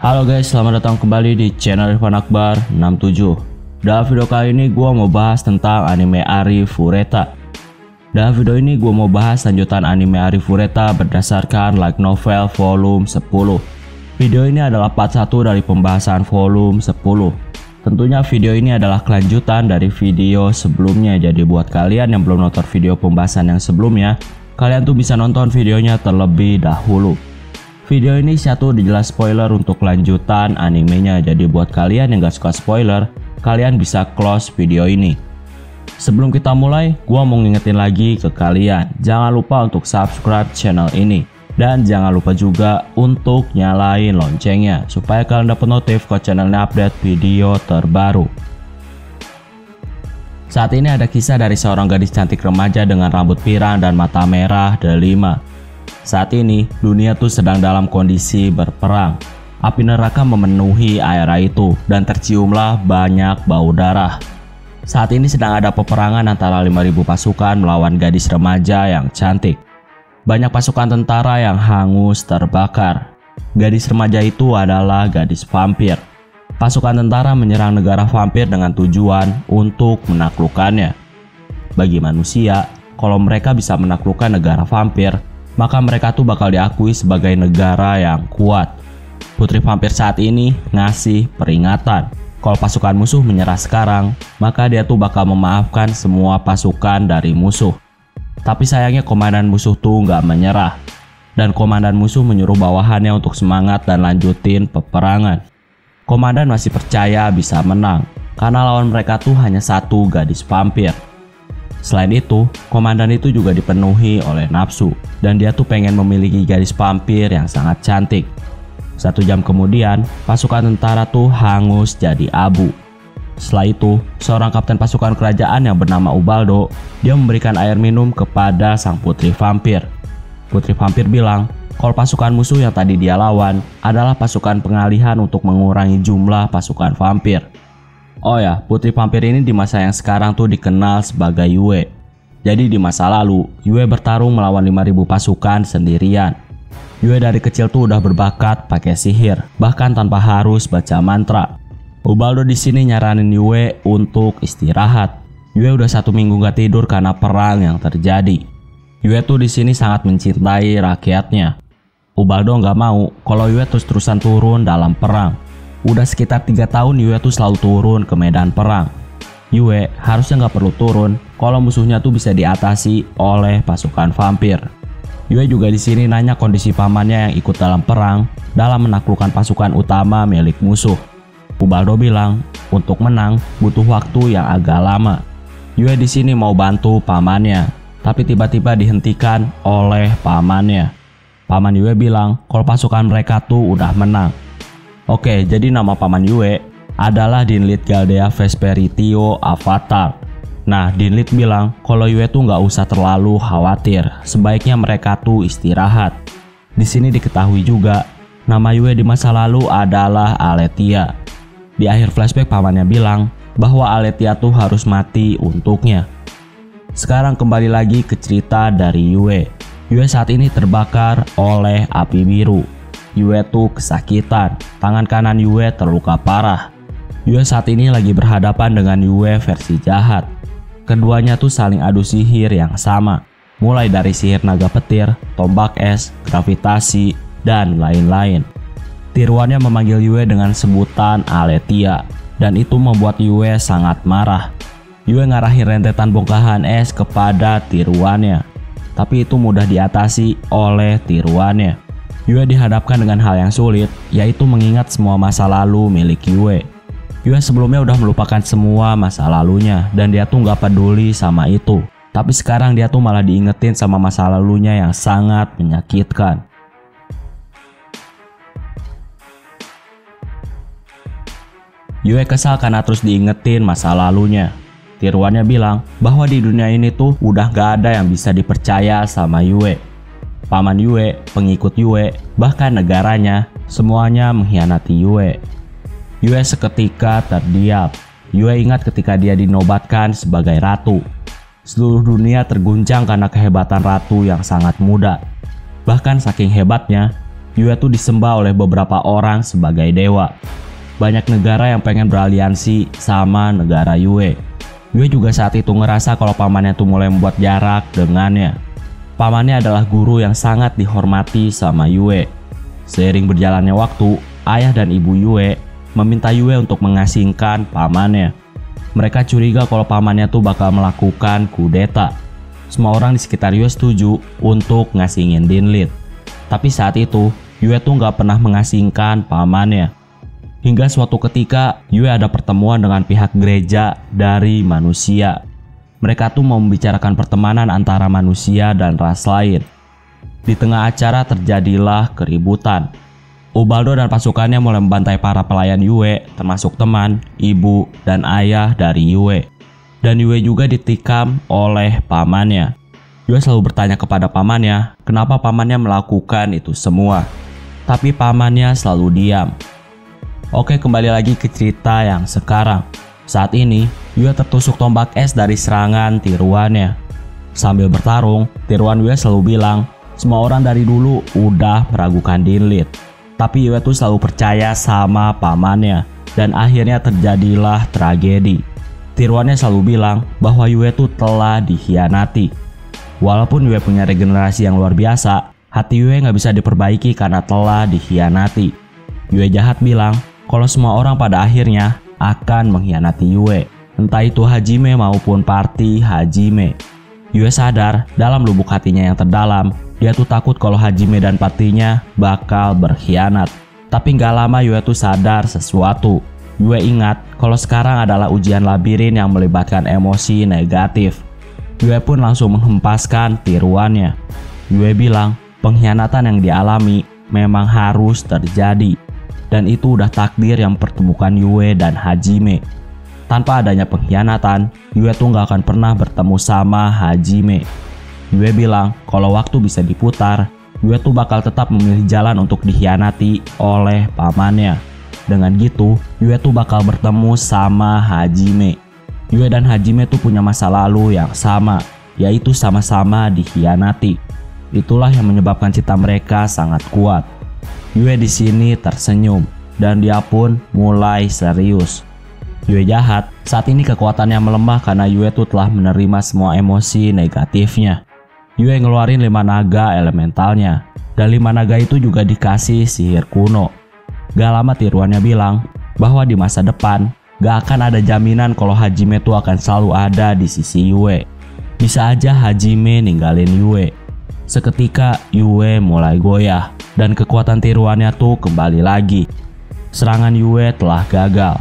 Halo guys, selamat datang kembali di channel Irfan Akbar 67. Dalam video kali ini gue mau bahas tentang anime Arifureta. Dalam video ini gue mau bahas lanjutan anime Arifureta berdasarkan light novel volume 10. Video ini adalah part 1 dari pembahasan volume 10. Tentunya video ini adalah kelanjutan dari video sebelumnya. Jadi buat kalian yang belum nonton video pembahasan yang sebelumnya, kalian tuh bisa nonton videonya terlebih dahulu. Video ini satu dijelas spoiler untuk lanjutan animenya. Jadi buat kalian yang gak suka spoiler, kalian bisa close video ini. Sebelum kita mulai, gua mau ngingetin lagi ke kalian, jangan lupa untuk subscribe channel ini. Dan jangan lupa juga untuk nyalain loncengnya, supaya kalian dapat notif kalau channelnya update video terbaru. Saat ini ada kisah dari seorang gadis cantik remaja dengan rambut pirang dan mata merah delima. Saat ini, dunia tuh sedang dalam kondisi berperang. Api neraka memenuhi area itu dan terciumlah banyak bau darah. Saat ini sedang ada peperangan antara 5.000 pasukan melawan gadis remaja yang cantik. Banyak pasukan tentara yang hangus terbakar. Gadis remaja itu adalah gadis vampir. Pasukan tentara menyerang negara vampir dengan tujuan untuk menaklukkannya. Bagi manusia, kalau mereka bisa menaklukkan negara vampir, maka mereka tuh bakal diakui sebagai negara yang kuat. Putri vampir saat ini ngasih peringatan. Kalau pasukan musuh menyerah sekarang, maka dia tuh bakal memaafkan semua pasukan dari musuh. Tapi sayangnya komandan musuh tuh nggak menyerah. Dan komandan musuh menyuruh bawahannya untuk semangat dan lanjutin peperangan. Komandan masih percaya bisa menang, karena lawan mereka tuh hanya satu gadis vampir. Selain itu, komandan itu juga dipenuhi oleh nafsu, dan dia tuh pengen memiliki gadis vampir yang sangat cantik. 1 jam kemudian, pasukan tentara tuh hangus jadi abu. Setelah itu, seorang kapten pasukan kerajaan yang bernama Ubaldo, dia memberikan air minum kepada sang putri vampir. Putri vampir bilang, kalau pasukan musuh yang tadi dia lawan adalah pasukan pengalihan untuk mengurangi jumlah pasukan vampir. Oh ya, putri vampir ini di masa yang sekarang tuh dikenal sebagai Yue. Jadi di masa lalu, Yue bertarung melawan 5.000 pasukan sendirian. Yue dari kecil tuh udah berbakat pakai sihir, bahkan tanpa harus baca mantra. Ubaldo di sini nyaranin Yue untuk istirahat. Yue udah 1 minggu gak tidur karena perang yang terjadi. Yue tuh di sini sangat mencintai rakyatnya. Ubaldo nggak mau kalau Yue terus-terusan turun dalam perang. Udah sekitar 3 tahun Yue tuh selalu turun ke medan perang. Yue harusnya nggak perlu turun kalau musuhnya tuh bisa diatasi oleh pasukan vampir. Yue juga di sini nanya kondisi pamannya yang ikut dalam perang dalam menaklukkan pasukan utama milik musuh. Ubaldo bilang untuk menang butuh waktu yang agak lama. Yue di sini mau bantu pamannya, tapi tiba-tiba dihentikan oleh pamannya. Paman Yue bilang kalau pasukan mereka tuh udah menang. Oke, jadi nama paman Yue adalah Dinlit Galdea Vesperitio Avatar. Nah, Dinlit bilang kalau Yue tuh nggak usah terlalu khawatir, sebaiknya mereka tuh istirahat. Di sini diketahui juga nama Yue di masa lalu adalah Aletia. Di akhir flashback pamannya bilang bahwa Aletia tuh harus mati untuknya. Sekarang kembali lagi ke cerita dari Yue. Yue saat ini terbakar oleh api biru. Yue tuh kesakitan, tangan kanan Yue terluka parah. Yue saat ini lagi berhadapan dengan Yue versi jahat. Keduanya tuh saling adu sihir yang sama, mulai dari sihir naga petir, tombak es, gravitasi, dan lain-lain. Tiruannya memanggil Yue dengan sebutan Aletia, dan itu membuat Yue sangat marah. Yue ngarahin rentetan bongkahan es kepada tiruannya, tapi itu mudah diatasi oleh tiruannya. Yue dihadapkan dengan hal yang sulit, yaitu mengingat semua masa lalu milik Yue. Yue sebelumnya udah melupakan semua masa lalunya, dan dia tuh gak peduli sama itu. Tapi sekarang dia tuh malah diingetin sama masa lalunya yang sangat menyakitkan. Yue kesal karena terus diingetin masa lalunya. Tiruannya bilang bahwa di dunia ini tuh udah gak ada yang bisa dipercaya sama Yue. Paman Yue, pengikut Yue, bahkan negaranya, semuanya mengkhianati Yue. Yue seketika terdiam. Yue ingat ketika dia dinobatkan sebagai ratu. Seluruh dunia terguncang karena kehebatan ratu yang sangat muda. Bahkan saking hebatnya, Yue tuh disembah oleh beberapa orang sebagai dewa. Banyak negara yang pengen beraliansi sama negara Yue. Yue juga saat itu ngerasa kalau pamannya tuh mulai membuat jarak dengannya. Pamannya adalah guru yang sangat dihormati sama Yue. Seiring berjalannya waktu, ayah dan ibu Yue meminta Yue untuk mengasingkan pamannya. Mereka curiga kalau pamannya tuh bakal melakukan kudeta. Semua orang di sekitar Yue setuju untuk ngasingin Dinlit. Tapi saat itu, Yue tuh nggak pernah mengasingkan pamannya. Hingga suatu ketika, Yue ada pertemuan dengan pihak gereja dari manusia. Mereka tuh mau membicarakan pertemanan antara manusia dan ras lain. Di tengah acara terjadilah keributan. Ubaldo dan pasukannya mulai membantai para pelayan Yue, termasuk teman, ibu, dan ayah dari Yue. Dan Yue juga ditikam oleh pamannya. Yue selalu bertanya kepada pamannya, kenapa pamannya melakukan itu semua. Tapi pamannya selalu diam. Oke, kembali lagi ke cerita yang sekarang. Saat ini, Yue tertusuk tombak es dari serangan tiruannya. Sambil bertarung, tiruan Yue selalu bilang, semua orang dari dulu udah meragukan Dinlit. Tapi Yue tuh selalu percaya sama pamannya. Dan akhirnya terjadilah tragedi. Tiruannya selalu bilang bahwa Yue tuh telah dikhianati. Walaupun Yue punya regenerasi yang luar biasa, hati Yue nggak bisa diperbaiki karena telah dikhianati. Yue jahat bilang kalau semua orang pada akhirnya akan mengkhianati Yue. Entah itu Hajime maupun party Hajime. Yue sadar dalam lubuk hatinya yang terdalam, dia tuh takut kalau Hajime dan partinya bakal berkhianat. Tapi nggak lama Yue tuh sadar sesuatu. Yue ingat kalau sekarang adalah ujian labirin yang melibatkan emosi negatif. Yue pun langsung menghempaskan tiruannya. Yue bilang pengkhianatan yang dialami memang harus terjadi. Dan itu udah takdir yang mempertemukan Yue dan Hajime. Tanpa adanya pengkhianatan, Yue tuh gak akan pernah bertemu sama Hajime. Yue bilang kalau waktu bisa diputar, Yue tuh bakal tetap memilih jalan untuk dikhianati oleh pamannya. Dengan gitu, Yue tuh bakal bertemu sama Hajime. Yue dan Hajime tuh punya masa lalu yang sama, yaitu sama-sama dikhianati. Itulah yang menyebabkan cinta mereka sangat kuat. Yue di sini tersenyum dan dia pun mulai serius. Yue jahat, saat ini kekuatannya melemah karena Yue tuh telah menerima semua emosi negatifnya. Yue ngeluarin 5 naga elementalnya, dan 5 naga itu juga dikasih sihir kuno. Gak lama tiruannya bilang bahwa di masa depan gak akan ada jaminan kalau Hajime tuh akan selalu ada di sisi Yue. Bisa aja Hajime ninggalin Yue. Seketika Yue mulai goyah dan kekuatan tiruannya tuh kembali lagi. Serangan Yue telah gagal.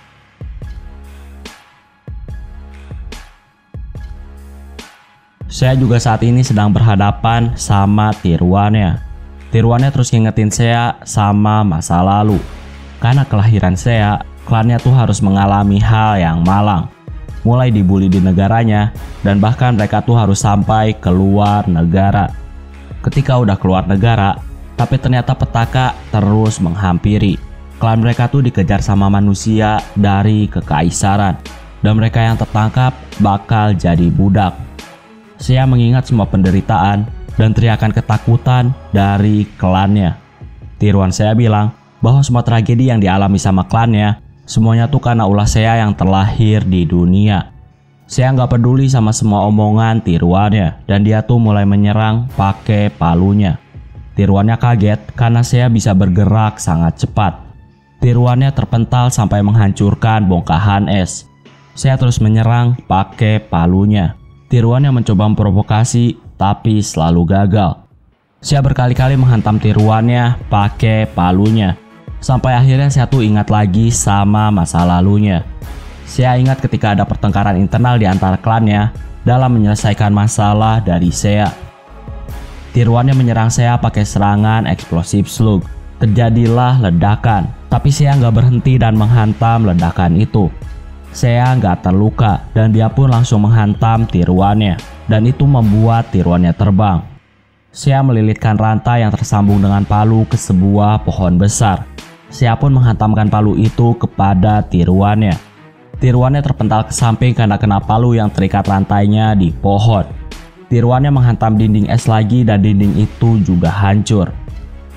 Saya juga saat ini sedang berhadapan sama tiruannya. Tiruannya terus ngingetin saya sama masa lalu. Karena kelahiran saya, klannya tuh harus mengalami hal yang malang. Mulai dibully di negaranya, dan bahkan mereka tuh harus sampai keluar negara. Ketika udah keluar negara, tapi ternyata petaka terus menghampiri. Klan mereka tuh dikejar sama manusia dari kekaisaran. Dan mereka yang tertangkap bakal jadi budak. Saya mengingat semua penderitaan dan teriakan ketakutan dari klannya. Tiruan saya bilang bahwa semua tragedi yang dialami sama klannya, semuanya tuh karena ulah saya yang terlahir di dunia. Saya nggak peduli sama semua omongan tiruannya, dan dia tuh mulai menyerang pakai palunya. Tiruannya kaget karena saya bisa bergerak sangat cepat. Tiruannya terpental sampai menghancurkan bongkahan es. Saya terus menyerang pakai palunya. Tiruannya mencoba memprovokasi, tapi selalu gagal. Saya berkali-kali menghantam tiruannya pakai palunya. Sampai akhirnya saya tuh ingat lagi sama masa lalunya. Saya ingat ketika ada pertengkaran internal di antara klannya dalam menyelesaikan masalah dari saya. Tiruannya menyerang saya pakai serangan eksplosif slug. Terjadilah ledakan, tapi saya nggak berhenti dan menghantam ledakan itu. Saya nggak terluka dan dia pun langsung menghantam tiruannya, dan itu membuat tiruannya terbang. Saya melilitkan rantai yang tersambung dengan palu ke sebuah pohon besar. Saya pun menghantamkan palu itu kepada tiruannya. Tiruannya terpental ke samping karena kena palu yang terikat rantainya di pohon. Tiruannya menghantam dinding es lagi dan dinding itu juga hancur.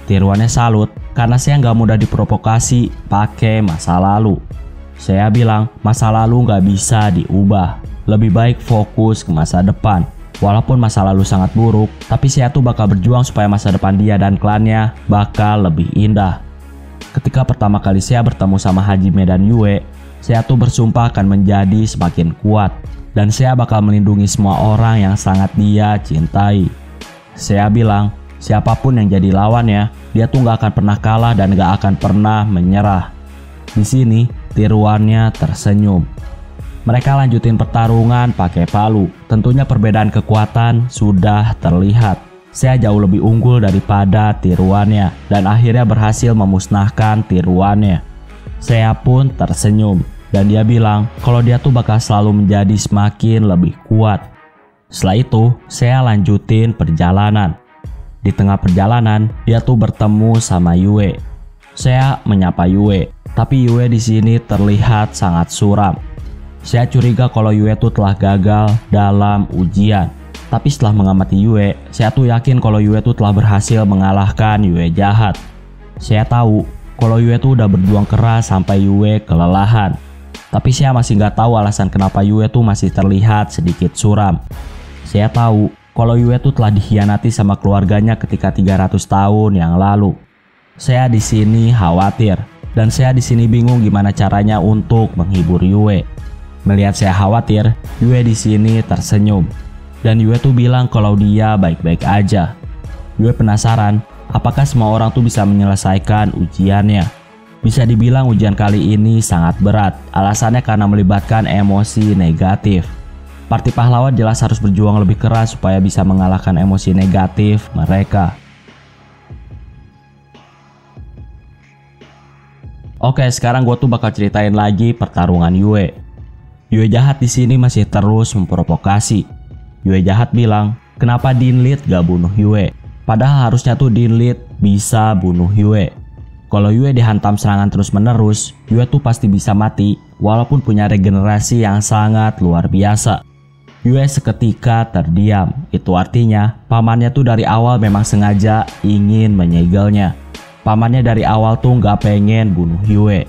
Tiruannya salut karena saya nggak mudah diprovokasi pakai masa lalu. Saya bilang masa lalu nggak bisa diubah. Lebih baik fokus ke masa depan. Walaupun masa lalu sangat buruk, tapi saya tuh bakal berjuang supaya masa depan dia dan klannya bakal lebih indah. Ketika pertama kali saya bertemu sama Hajime dan Yue, saya tuh bersumpah akan menjadi semakin kuat. Dan saya bakal melindungi semua orang yang sangat dia cintai. Saya bilang, siapapun yang jadi lawannya, dia tuh gak akan pernah kalah dan gak akan pernah menyerah. Di sini, tiruannya tersenyum. Mereka lanjutin pertarungan pakai palu. Tentunya perbedaan kekuatan sudah terlihat. Saya jauh lebih unggul daripada tiruannya dan akhirnya berhasil memusnahkan tiruannya. Saya pun tersenyum dan dia bilang kalau dia tuh bakal selalu menjadi semakin lebih kuat. Setelah itu, saya lanjutin perjalanan. Di tengah perjalanan, dia tuh bertemu sama Yue. Saya menyapa Yue, tapi Yue di sini terlihat sangat suram. Saya curiga kalau Yue tuh telah gagal dalam ujian. Tapi setelah mengamati Yue, saya tuh yakin kalau Yue tuh telah berhasil mengalahkan Yue jahat. Saya tahu kalau Yue tuh udah berjuang keras sampai Yue kelelahan. Tapi saya masih nggak tahu alasan kenapa Yue tuh masih terlihat sedikit suram. Saya tahu kalau Yue tuh telah dikhianati sama keluarganya ketika 300 tahun yang lalu. Saya di sini khawatir dan saya di sini bingung gimana caranya untuk menghibur Yue. Melihat saya khawatir, Yue di sini tersenyum dan Yue tuh bilang kalau dia baik-baik aja. Yue penasaran, apakah semua orang tuh bisa menyelesaikan ujiannya? Bisa dibilang ujian kali ini sangat berat. Alasannya karena melibatkan emosi negatif. Parti pahlawan jelas harus berjuang lebih keras supaya bisa mengalahkan emosi negatif mereka. Oke, sekarang gue tuh bakal ceritain lagi pertarungan Yue. Yue jahat di sini masih terus memprovokasi. Yue jahat bilang, kenapa Dinlit gak bunuh Yue? Padahal harusnya tuh Dinlit bisa bunuh Yue. Kalau Yue dihantam serangan terus-menerus, Yue tuh pasti bisa mati walaupun punya regenerasi yang sangat luar biasa. Yue seketika terdiam. Itu artinya pamannya tuh dari awal memang sengaja ingin menyegelnya. Pamannya dari awal tuh nggak pengen bunuh Yue.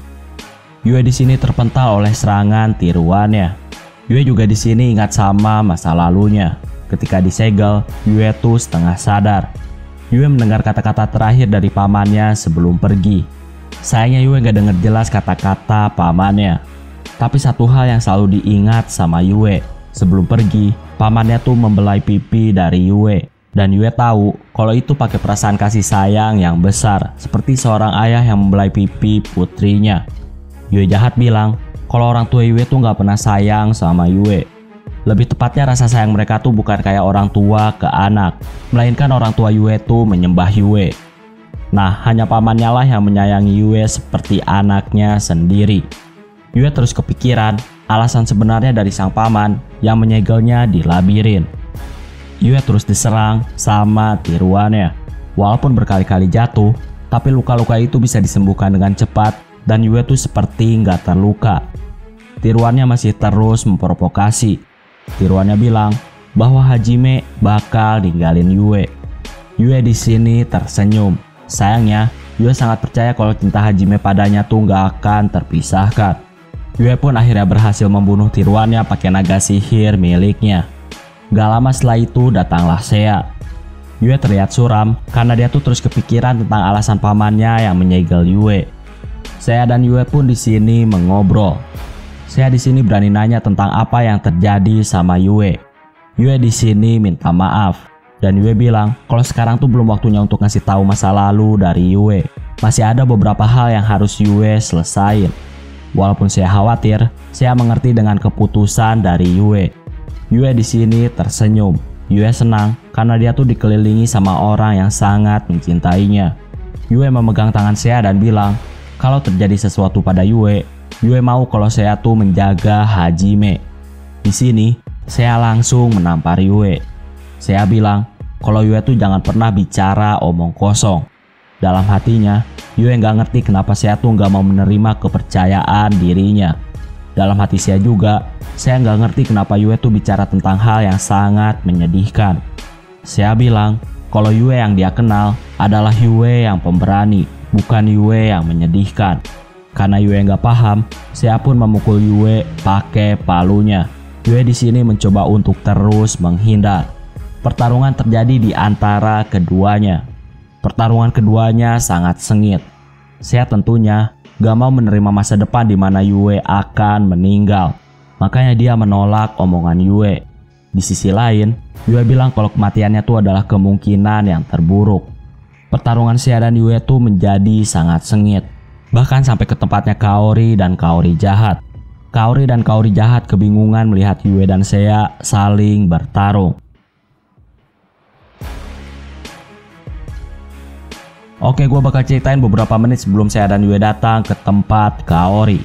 Yue di sini terpental oleh serangan tiruannya. Yue juga di sini ingat sama masa lalunya. Ketika disegel, Yue tuh setengah sadar. Yue mendengar kata-kata terakhir dari pamannya sebelum pergi. Sayangnya Yue nggak dengar jelas kata-kata pamannya. Tapi satu hal yang selalu diingat sama Yue. Sebelum pergi, pamannya tuh membelai pipi dari Yue. Dan Yue tahu kalau itu pakai perasaan kasih sayang yang besar. Seperti seorang ayah yang membelai pipi putrinya. Yue jahat bilang kalau orang tua Yue tuh nggak pernah sayang sama Yue. Lebih tepatnya rasa sayang mereka tuh bukan kayak orang tua ke anak. Melainkan orang tua Yue tuh menyembah Yue. Nah, hanya pamannya lah yang menyayangi Yue seperti anaknya sendiri. Yue terus kepikiran alasan sebenarnya dari sang paman yang menyegelnya di labirin. Yue terus diserang sama tiruannya. Walaupun berkali-kali jatuh, tapi luka-luka itu bisa disembuhkan dengan cepat dan Yue tuh seperti nggak terluka. Tiruannya masih terus memprovokasi. Tiruannya bilang bahwa Hajime bakal ninggalin Yue. Yue di sini tersenyum. Sayangnya, Yue sangat percaya kalau cinta Hajime padanya tuh nggak akan terpisahkan. Yue pun akhirnya berhasil membunuh tiruannya pakai naga sihir miliknya. Gak lama setelah itu datanglah Sea. Yue terlihat suram karena dia tuh terus kepikiran tentang alasan pamannya yang menyegel Yue. Sea dan Yue pun di sini mengobrol. Sea di sini berani nanya tentang apa yang terjadi sama Yue. Yue di sini minta maaf dan Yue bilang kalau sekarang tuh belum waktunya untuk ngasih tahu masa lalu dari Yue. Masih ada beberapa hal yang harus Yue selesain. Walaupun saya khawatir, saya mengerti dengan keputusan dari Yue. Yue di sini tersenyum. Yue senang karena dia tuh dikelilingi sama orang yang sangat mencintainya. Yue memegang tangan saya dan bilang, kalau terjadi sesuatu pada Yue, Yue mau kalau saya tuh menjaga Hajime. Di sini, saya langsung menampar Yue. Saya bilang, kalau Yue tuh jangan pernah bicara omong kosong. Dalam hatinya, Yue nggak ngerti kenapa saya tuh nggak mau menerima kepercayaan dirinya. Dalam hati saya juga, saya nggak ngerti kenapa Yue tuh bicara tentang hal yang sangat menyedihkan. Saya bilang, kalau Yue yang dia kenal adalah Yue yang pemberani, bukan Yue yang menyedihkan. Karena Yue nggak paham, Seiya pun memukul Yue pakai palunya. Yue di sini mencoba untuk terus menghindar. Pertarungan terjadi di antara keduanya. Pertarungan keduanya sangat sengit. Seiya tentunya gak mau menerima masa depan di mana Yue akan meninggal. Makanya dia menolak omongan Yue. Di sisi lain, Yue bilang kalau kematiannya itu adalah kemungkinan yang terburuk. Pertarungan Seiya dan Yue itu menjadi sangat sengit. Bahkan sampai ke tempatnya Kaori dan Kaori jahat. Kaori dan Kaori jahat kebingungan melihat Yue dan Seiya saling bertarung. Oke, gue bakal ceritain beberapa menit sebelum Seiya dan Yue datang ke tempat Kaori.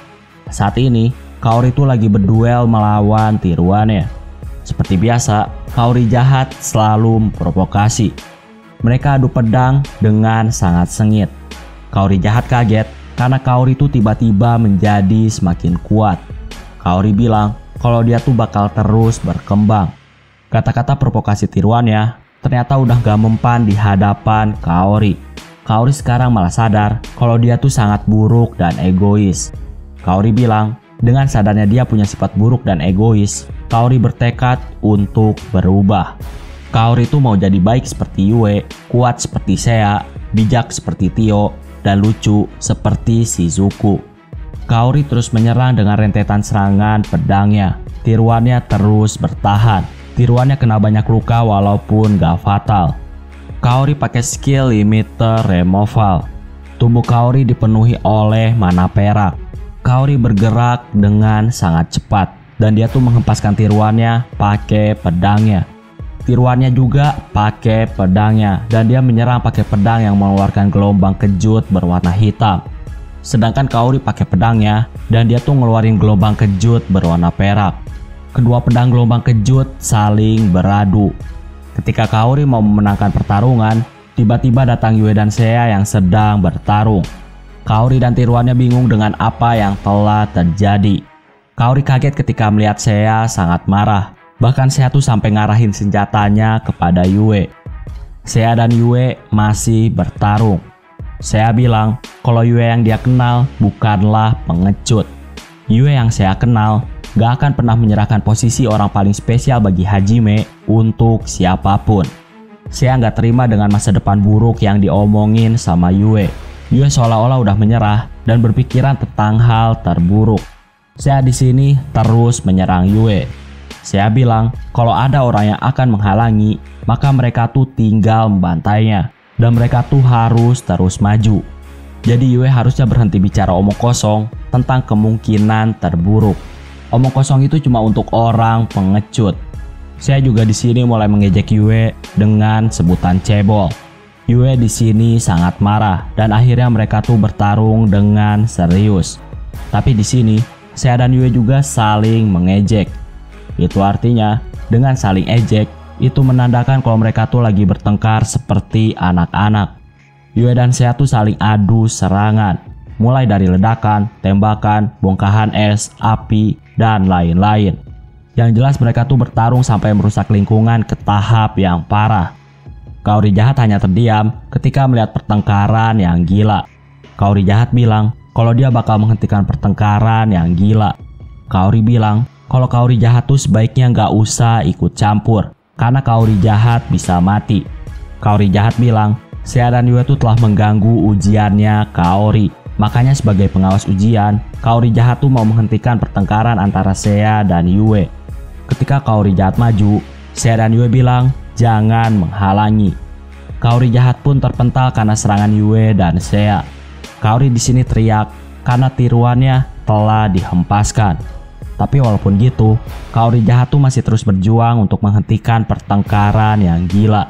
Saat ini, Kaori itu lagi berduel melawan tiruannya. Seperti biasa, Kaori jahat selalu memprovokasi. Mereka adu pedang dengan sangat sengit. Kaori jahat kaget karena Kaori itu tiba-tiba menjadi semakin kuat. Kaori bilang kalau dia tuh bakal terus berkembang. Kata-kata provokasi tiruannya ternyata udah gak mempan di hadapan Kaori. Kaori sekarang malah sadar kalau dia tuh sangat buruk dan egois. Kaori bilang, dengan sadarnya dia punya sifat buruk dan egois, Kaori bertekad untuk berubah. Kaori tuh mau jadi baik seperti Yue, kuat seperti Seiya, bijak seperti Tio, dan lucu seperti Shizuku. Kaori terus menyerang dengan rentetan serangan pedangnya. Tiruannya terus bertahan. Tiruannya kena banyak luka walaupun gak fatal. Kaori pakai skill limiter removal. Tubuh Kaori dipenuhi oleh mana perak. Kaori bergerak dengan sangat cepat dan dia tuh menghempaskan tiruannya pakai pedangnya. Tiruannya juga pakai pedangnya dan dia menyerang pakai pedang yang mengeluarkan gelombang kejut berwarna hitam. Sedangkan Kaori pakai pedangnya dan dia tuh ngeluarin gelombang kejut berwarna perak. Kedua pedang gelombang kejut saling beradu. Ketika Kaori mau memenangkan pertarungan, tiba-tiba datang Yue dan Seiya yang sedang bertarung. Kaori dan tiruannya bingung dengan apa yang telah terjadi. Kaori kaget ketika melihat Seiya sangat marah. Bahkan Seiya tuh sampai ngarahin senjatanya kepada Yue. Seiya dan Yue masih bertarung. Seiya bilang kalau Yue yang dia kenal bukanlah pengecut. Yue yang Seiya kenal gak akan pernah menyerahkan posisi orang paling spesial bagi Hajime untuk siapapun. Seiya gak terima dengan masa depan buruk yang diomongin sama Yue. Yue seolah-olah udah menyerah dan berpikiran tentang hal terburuk. Seiya di sini terus menyerang Yue. Seiya bilang kalau ada orang yang akan menghalangi, maka mereka tuh tinggal membantainya dan mereka tuh harus terus maju. Jadi Yue harusnya berhenti bicara omong kosong tentang kemungkinan terburuk. Omong kosong itu cuma untuk orang pengecut. Saya juga di sini mulai mengejek Yue dengan sebutan cebol. Yue di sini sangat marah dan akhirnya mereka tuh bertarung dengan serius. Tapi di sini saya dan Yue juga saling mengejek. Itu artinya dengan saling ejek itu menandakan kalau mereka tuh lagi bertengkar seperti anak-anak. Yue dan Seiya tuh saling adu serangan. Mulai dari ledakan, tembakan, bongkahan es, api, dan lain-lain. Yang jelas mereka tuh bertarung sampai merusak lingkungan ke tahap yang parah. Kaori jahat hanya terdiam ketika melihat pertengkaran yang gila. Kaori jahat bilang kalau dia bakal menghentikan pertengkaran yang gila. Kaori bilang kalau Kaori jahat tuh sebaiknya nggak usah ikut campur karena Kaori jahat bisa mati. Kaori jahat bilang Seiya dan Yue tuh telah mengganggu ujiannya Kaori. Makanya sebagai pengawas ujian, Kaori jahat tuh mau menghentikan pertengkaran antara Seiya dan Yue. Ketika Kaori jahat maju, Seiya dan Yue bilang jangan menghalangi. Kaori jahat pun terpental karena serangan Yue dan Seiya. Kaori di sini teriak karena tiruannya telah dihempaskan. Tapi walaupun gitu, Kaori jahat tuh masih terus berjuang untuk menghentikan pertengkaran yang gila.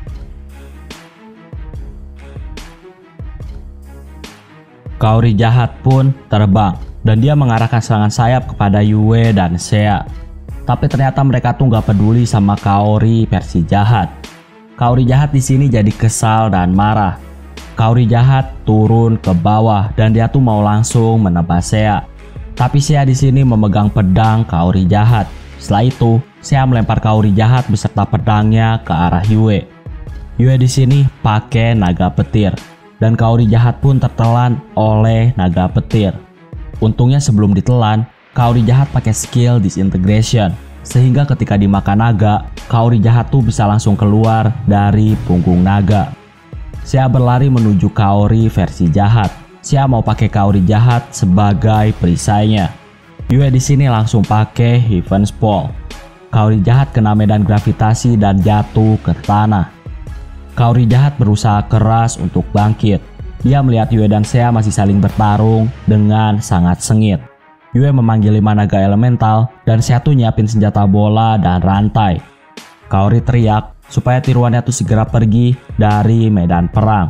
Kaori jahat pun terbang dan dia mengarahkan serangan sayap kepada Yue dan Seiya. Tapi ternyata mereka tuh gak peduli sama Kaori versi jahat. Kaori jahat di sini jadi kesal dan marah. Kaori jahat turun ke bawah dan dia tuh mau langsung menebas Seiya. Tapi Seiya di sini memegang pedang Kaori jahat. Setelah itu, Seiya melempar Kaori jahat beserta pedangnya ke arah Yue. Yue di sini pakai naga petir dan Kaori jahat pun tertelan oleh naga petir. Untungnya sebelum ditelan, Kaori jahat pakai skill disintegration sehingga ketika dimakan naga, Kaori jahat tuh bisa langsung keluar dari punggung naga. Seiya berlari menuju Kaori versi jahat. Seiya mau pakai Kaori jahat sebagai perisainya. Yue di sini langsung pakai Heaven's Fall. Kaori jahat kena medan gravitasi dan jatuh ke tanah. Kaori jahat berusaha keras untuk bangkit. Dia melihat Yue dan Seiya masih saling bertarung dengan sangat sengit. Yue memanggil 5 naga elemental dan Seiya tuh nyiapin senjata bola dan rantai. Kaori teriak supaya tiruannya tuh segera pergi dari medan perang.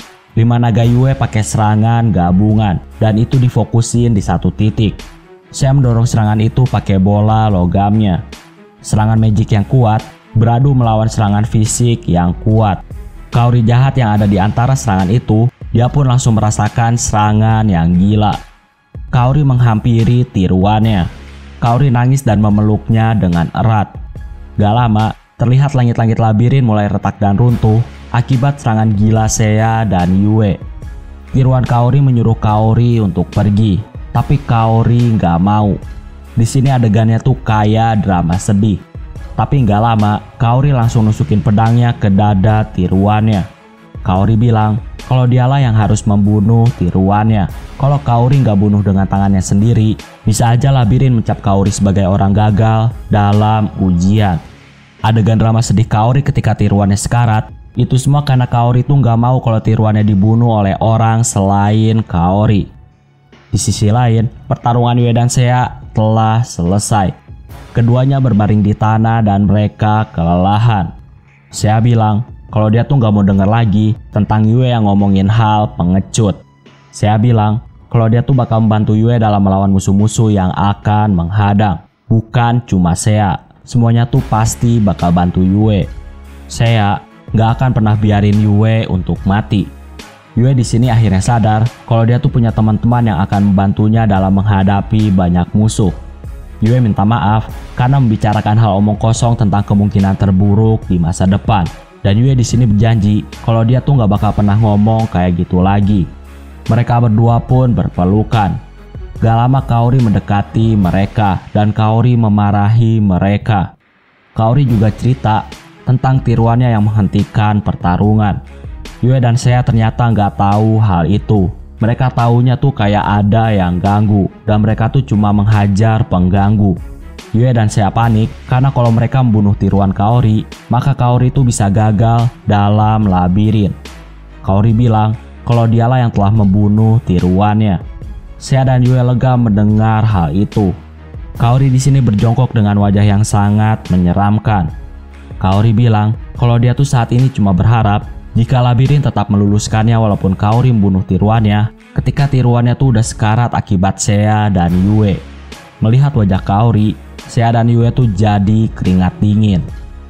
5 naga Yue pakai serangan gabungan dan itu difokusin di satu titik. Seiya mendorong serangan itu pakai bola logamnya. Serangan magic yang kuat beradu melawan serangan fisik yang kuat. Kaori jahat yang ada di antara serangan itu, dia pun langsung merasakan serangan yang gila. Kaori menghampiri tiruannya. Kaori nangis dan memeluknya dengan erat. Gak lama, terlihat langit-langit labirin mulai retak dan runtuh akibat serangan gila Seiya dan Yue. Tiruan Kaori menyuruh Kaori untuk pergi, tapi Kaori gak mau. Di sini adegannya tuh kayak drama sedih. Tapi nggak lama, Kaori langsung nusukin pedangnya ke dada tiruannya. Kaori bilang kalau dialah yang harus membunuh tiruannya. Kalau Kaori nggak bunuh dengan tangannya sendiri, bisa aja labirin mencap Kaori sebagai orang gagal dalam ujian. Adegan drama sedih Kaori ketika tiruannya sekarat, itu semua karena Kaori tuh nggak mau kalau tiruannya dibunuh oleh orang selain Kaori. Di sisi lain, pertarungan Yue dan Seiya telah selesai. Keduanya berbaring di tanah dan mereka kelelahan. Seiya bilang kalau dia tuh gak mau denger lagi tentang Yue yang ngomongin hal pengecut. Seiya bilang kalau dia tuh bakal membantu Yue dalam melawan musuh-musuh yang akan menghadang. Bukan cuma Seiya, semuanya tuh pasti bakal bantu Yue. Seiya gak akan pernah biarin Yue untuk mati. Yue di sini akhirnya sadar kalau dia tuh punya teman-teman yang akan membantunya dalam menghadapi banyak musuh. Yue minta maaf karena membicarakan hal omong kosong tentang kemungkinan terburuk di masa depan. Dan Yue di sini berjanji kalau dia tuh gak bakal pernah ngomong kayak gitu lagi. Mereka berdua pun berpelukan. Gak lama Kaori mendekati mereka dan Kaori memarahi mereka. Kaori juga cerita tentang tiruannya yang menghentikan pertarungan. Yue dan Seiya ternyata gak tahu hal itu. Mereka taunya tuh kayak ada yang ganggu dan mereka tuh cuma menghajar pengganggu. Yue dan Seiya panik karena kalau mereka membunuh tiruan Kaori, maka Kaori tuh bisa gagal dalam labirin. Kaori bilang kalau dialah yang telah membunuh tiruannya. Seiya dan Yue lega mendengar hal itu. Kaori di sini berjongkok dengan wajah yang sangat menyeramkan. Kaori bilang kalau dia tuh saat ini cuma berharap jika labirin tetap meluluskannya walaupun Kaori membunuh tiruannya, ketika tiruannya tuh udah sekarat akibat Seiya dan Yue. Melihat wajah Kaori, Seiya dan Yue tuh jadi keringat dingin.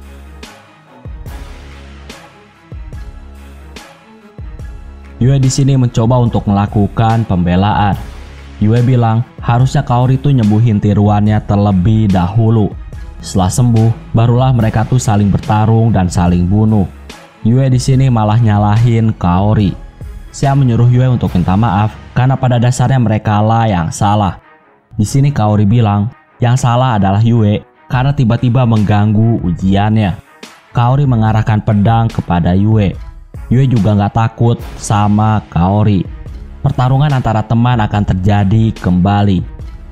Yue di sini mencoba untuk melakukan pembelaan. Yue bilang harusnya Kaori tuh nyembuhin tiruannya terlebih dahulu. Setelah sembuh, barulah mereka tuh saling bertarung dan saling bunuh. Yue di sini malah nyalahin Kaori. Seiya menyuruh Yue untuk minta maaf karena pada dasarnya mereka lah yang salah. Di sini Kaori bilang yang salah adalah Yue karena tiba-tiba mengganggu ujiannya. Kaori mengarahkan pedang kepada Yue. Yue juga nggak takut sama Kaori. Pertarungan antara teman akan terjadi kembali.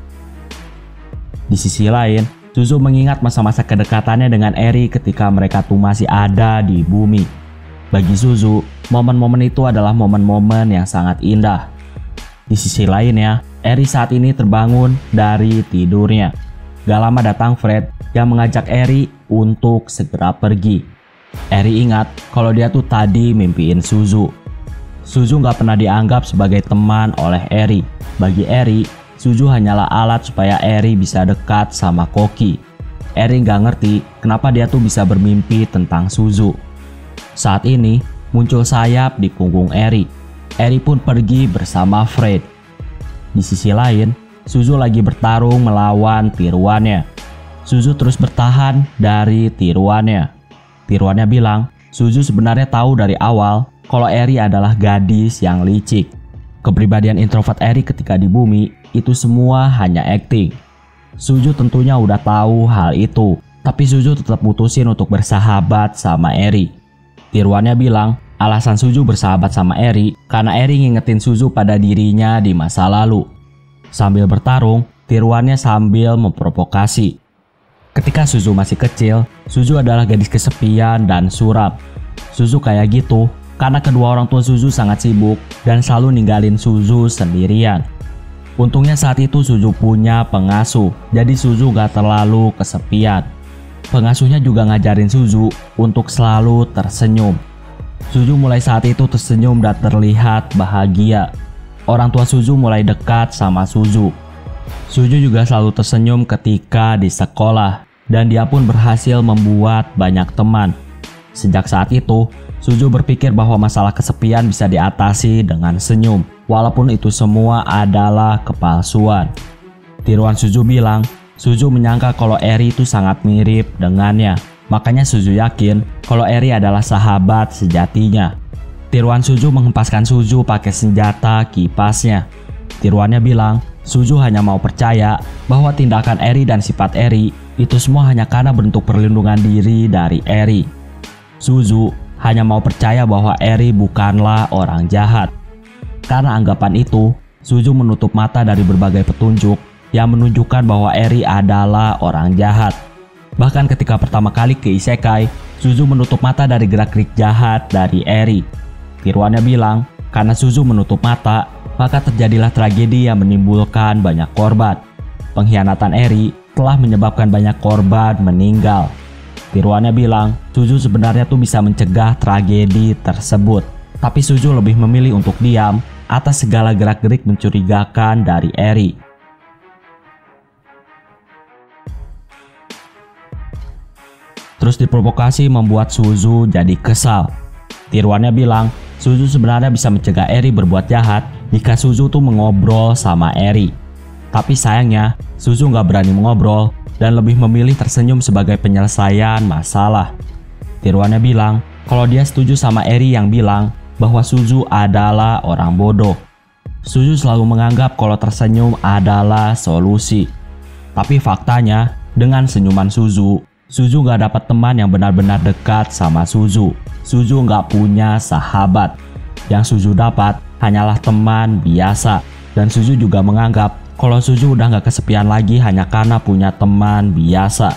Di sisi lain, Suzu mengingat masa-masa kedekatannya dengan Eri ketika mereka tuh masih ada di bumi. Bagi Suzu, momen-momen itu adalah momen-momen yang sangat indah. Di sisi lainnya, Eri saat ini terbangun dari tidurnya. Gak lama datang Fred yang mengajak Eri untuk segera pergi. Eri ingat kalau dia tuh tadi mimpiin Suzu. Suzu gak pernah dianggap sebagai teman oleh Eri. Bagi Eri, Suzu hanyalah alat supaya Eri bisa dekat sama Koki. Eri gak ngerti kenapa dia tuh bisa bermimpi tentang Suzu. Saat ini muncul sayap di punggung Eri. Eri pun pergi bersama Fred. Di sisi lain, Suzu lagi bertarung melawan tiruannya. Suzu terus bertahan dari tiruannya. Tiruannya bilang Suzu sebenarnya tahu dari awal kalau Eri adalah gadis yang licik. Kepribadian introvert Eri ketika di bumi itu semua hanya acting. Suzu tentunya udah tahu hal itu, tapi Suzu tetap putusin untuk bersahabat sama Eri. Tiruannya bilang alasan Suzu bersahabat sama Eri karena Eri ngingetin Suzu pada dirinya di masa lalu. Sambil bertarung, tiruannya sambil memprovokasi. Ketika Suzu masih kecil, Suzu adalah gadis kesepian dan suram. Suzu kayak gitu karena kedua orang tua Suzu sangat sibuk dan selalu ninggalin Suzu sendirian. Untungnya saat itu Suzu punya pengasuh, jadi Suzu gak terlalu kesepian. Pengasuhnya juga ngajarin Suzu untuk selalu tersenyum. Suzu mulai saat itu tersenyum dan terlihat bahagia. Orang tua Suzu mulai dekat sama Suzu. Suzu juga selalu tersenyum ketika di sekolah. Dan dia pun berhasil membuat banyak teman. Sejak saat itu, Suzu berpikir bahwa masalah kesepian bisa diatasi dengan senyum, walaupun itu semua adalah kepalsuan. Tiruan Suzu bilang, Suzu menyangka kalau Eri itu sangat mirip dengannya. Makanya Suzu yakin kalau Eri adalah sahabat sejatinya. Tiruan Suzu menghempaskan Suzu pakai senjata kipasnya. Tiruannya bilang, Suzu hanya mau percaya bahwa tindakan Eri dan sifat Eri itu semua hanya karena bentuk perlindungan diri dari Eri. Suzu hanya mau percaya bahwa Eri bukanlah orang jahat. Karena anggapan itu, Suzu menutup mata dari berbagai petunjuk yang menunjukkan bahwa Eri adalah orang jahat. Bahkan ketika pertama kali ke Isekai, Suzu menutup mata dari gerak-gerik jahat dari Eri. Tiruannya bilang, karena Suzu menutup mata, maka terjadilah tragedi yang menimbulkan banyak korban. Pengkhianatan Eri telah menyebabkan banyak korban meninggal. Tiruannya bilang, Suzu sebenarnya tuh bisa mencegah tragedi tersebut. Tapi Suzu lebih memilih untuk diam atas segala gerak-gerik mencurigakan dari Eri. Terus diprovokasi membuat Suzu jadi kesal. Tiruannya bilang, Suzu sebenarnya bisa mencegah Eri berbuat jahat jika Suzu tuh mengobrol sama Eri. Tapi sayangnya, Suzu nggak berani mengobrol dan lebih memilih tersenyum sebagai penyelesaian masalah. Tiruannya bilang kalau dia setuju sama Eri yang bilang bahwa Suzu adalah orang bodoh. Suzu selalu menganggap kalau tersenyum adalah solusi. Tapi faktanya, dengan senyuman Suzu nggak dapat teman yang benar-benar dekat sama Suzu. Suzu nggak punya sahabat. Yang Suzu dapat hanyalah teman biasa. Dan Suzu juga menganggap kalau Suzu udah nggak kesepian lagi hanya karena punya teman biasa.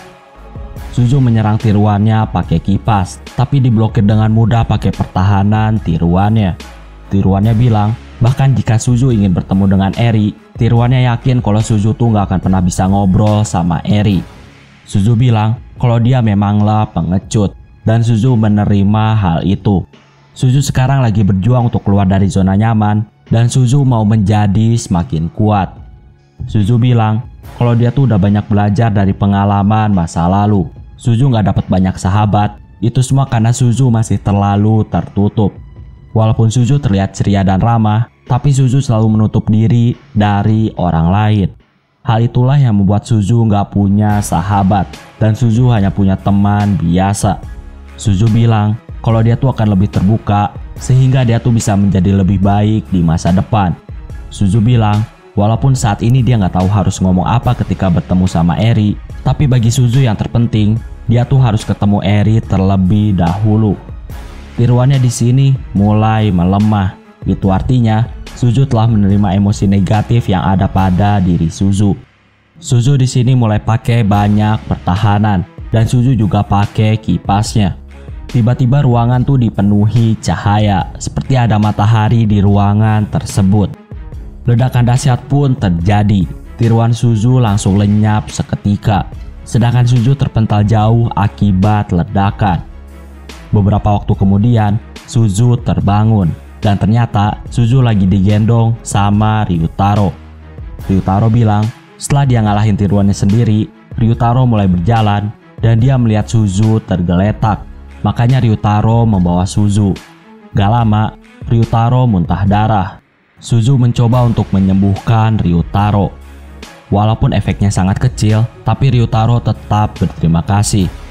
Suzu menyerang tiruannya pakai kipas, tapi diblokir dengan mudah pakai pertahanan tiruannya. Tiruannya bilang, bahkan jika Suzu ingin bertemu dengan Eri, tiruannya yakin kalau Suzu tuh nggak akan pernah bisa ngobrol sama Eri. Suzu bilang kalau dia memanglah pengecut, dan Suzu menerima hal itu. Suzu sekarang lagi berjuang untuk keluar dari zona nyaman, dan Suzu mau menjadi semakin kuat. Suzu bilang kalau dia tuh udah banyak belajar dari pengalaman masa lalu. Suzu nggak dapat banyak sahabat, itu semua karena Suzu masih terlalu tertutup. Walaupun Suzu terlihat ceria dan ramah, tapi Suzu selalu menutup diri dari orang lain. Hal itulah yang membuat Suzu nggak punya sahabat, dan Suzu hanya punya teman biasa. Suzu bilang kalau dia tuh akan lebih terbuka, sehingga dia tuh bisa menjadi lebih baik di masa depan. Suzu bilang walaupun saat ini dia nggak tahu harus ngomong apa ketika bertemu sama Eri, tapi bagi Suzu yang terpenting, dia tuh harus ketemu Eri terlebih dahulu. Tiruannya di sini mulai melemah. Itu artinya Suzu telah menerima emosi negatif yang ada pada diri Suzu. Suzu di sini mulai pakai banyak pertahanan, dan Suzu juga pakai kipasnya. Tiba-tiba ruangan tuh dipenuhi cahaya, seperti ada matahari di ruangan tersebut. Ledakan dahsyat pun terjadi. Tiruan Suzu langsung lenyap seketika, sedangkan Suzu terpental jauh akibat ledakan. Beberapa waktu kemudian, Suzu terbangun, dan ternyata Suzu lagi digendong sama Ryutaro. Ryutaro bilang, setelah dia ngalahin tiruannya sendiri, Ryutaro mulai berjalan, dan dia melihat Suzu tergeletak. Makanya Ryutaro membawa Suzu. Gak lama, Ryutaro muntah darah. Suzu mencoba untuk menyembuhkan Ryutaro. Walaupun efeknya sangat kecil, tapi Ryutaro tetap berterima kasih.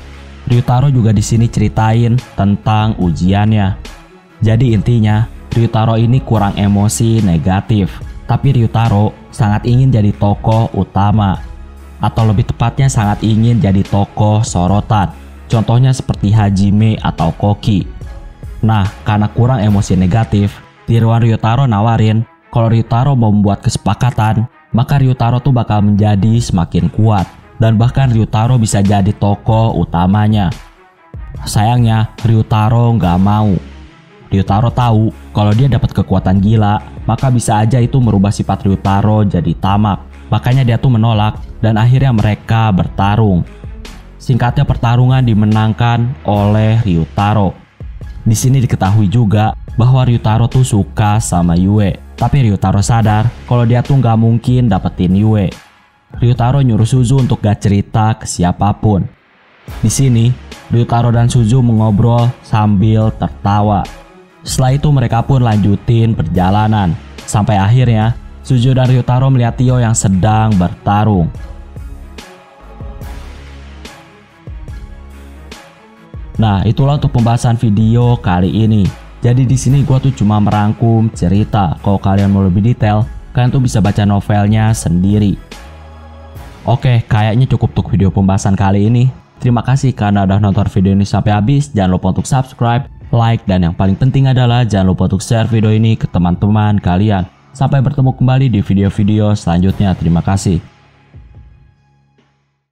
Ryutaro juga di sini ceritain tentang ujiannya. Jadi intinya, Ryutaro ini kurang emosi negatif, tapi Ryutaro sangat ingin jadi tokoh utama, atau lebih tepatnya sangat ingin jadi tokoh sorotan. Contohnya seperti Hajime atau Koki. Nah, karena kurang emosi negatif, tiruan Ryutaro nawarin kalau Ryutaro mau membuat kesepakatan, maka Ryutaro tuh bakal menjadi semakin kuat. Dan bahkan Ryutaro bisa jadi tokoh utamanya. Sayangnya Ryutaro nggak mau. Ryutaro tahu kalau dia dapat kekuatan gila, maka bisa aja itu merubah sifat Ryutaro jadi tamak. Makanya dia tuh menolak dan akhirnya mereka bertarung. Singkatnya pertarungan dimenangkan oleh Ryutaro. Di sini diketahui juga bahwa Ryutaro tuh suka sama Yue. Tapi Ryutaro sadar kalau dia tuh nggak mungkin dapetin Yue. Ryutaro nyuruh Suzu untuk gak cerita ke siapapun. Di sini, Ryutaro dan Suzu mengobrol sambil tertawa. Setelah itu mereka pun lanjutin perjalanan. Sampai akhirnya, Suzu dan Ryutaro melihat Tio yang sedang bertarung. Nah, itulah untuk pembahasan video kali ini. Jadi di sini gua tuh cuma merangkum cerita. Kalau kalian mau lebih detail, kalian tuh bisa baca novelnya sendiri. Oke, kayaknya cukup untuk video pembahasan kali ini. Terima kasih karena udah nonton video ini sampai habis. Jangan lupa untuk subscribe, like, dan yang paling penting adalah jangan lupa untuk share video ini ke teman-teman kalian. Sampai bertemu kembali di video-video selanjutnya. Terima kasih.